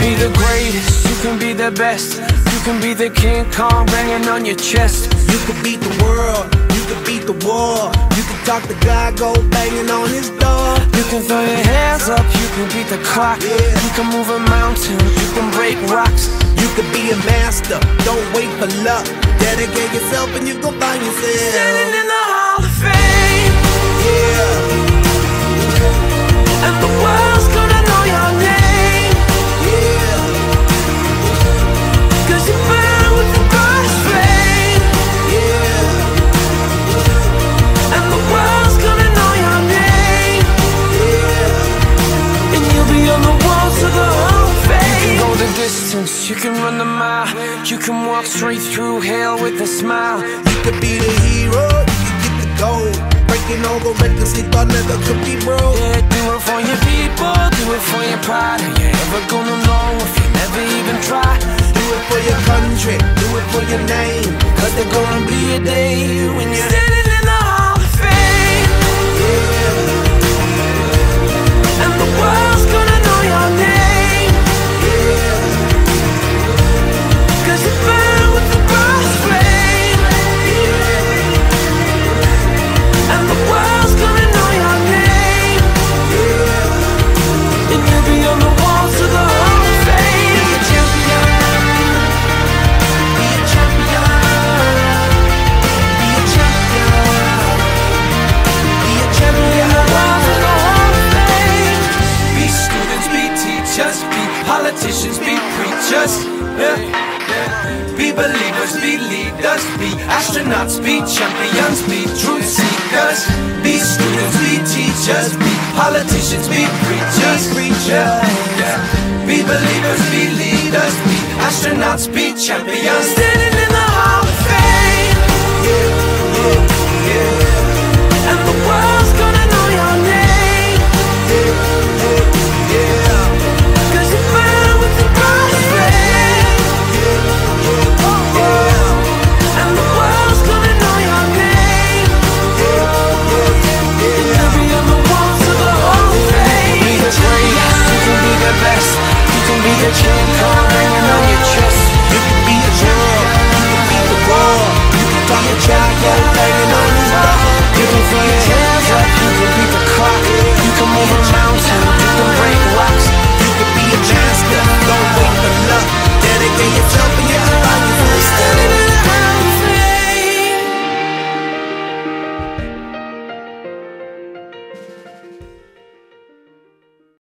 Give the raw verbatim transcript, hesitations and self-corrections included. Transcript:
be the greatest, you can be the best. You can be the King Kong banging on your chest. You can beat the world, you can beat the war. You can talk to God, go banging on his door. You can throw your hands up, you can beat the clock. Yeah. You can move a mountain, you can break rocks. You can be a master, don't wait for luck. Dedicate yourself and you gon' find yourself Standing in the Hall of Fame. Yeah, And the world's gonna know your name. yeah, Cause you burn with the brightest flame. yeah, And the world's gonna know your name. yeah. And you'll be on the walls of the Hall of Fame. You can go the distance, you can run the mile. You can walk straight through hell with a smile. You could be the hero, you can get the gold. Breaking all the records they thought never could be broke. Yeah, do it for your people, do it for your pride. Are you ever gonna know if you never even try? Do it for your country, do it for your name. Cause there's gonna be a day when you're standing in the Hall of Fame. Yeah, And the world's gonna know your name. yeah, Cause you burn with the brightest flame. And the world's gonna know your name. And you'll be on the walls of the Hall of Fame. be a champion, be a champion, be a champion, be a champion. Walls of the Hall of Fame. Be students, be teachers, be politicians, be preachers, yeah. Be believers, be leaders, be astronauts, be champions, be truth seekers. Be students, be teachers, be politicians, be preachers, preachers, yeah. Be believers, be leaders, be astronauts, be champions. Standing in the Hall of Fame. And the world's gonna know your name. Cause you burn with the brightest flame. And the world's gonna know your name. And you'll be on the walls of the Hall of Fame. Be the greatest, you can be the best. You can be the King Kong hanging on your chest. You can be the world, you can beat the war. You can talk to God, go banging on his door. You can throw your hands up, you can beat the clock. You can move a mountain, you can break rocks. You can be a master, don't wait for luck. Dedicate yourself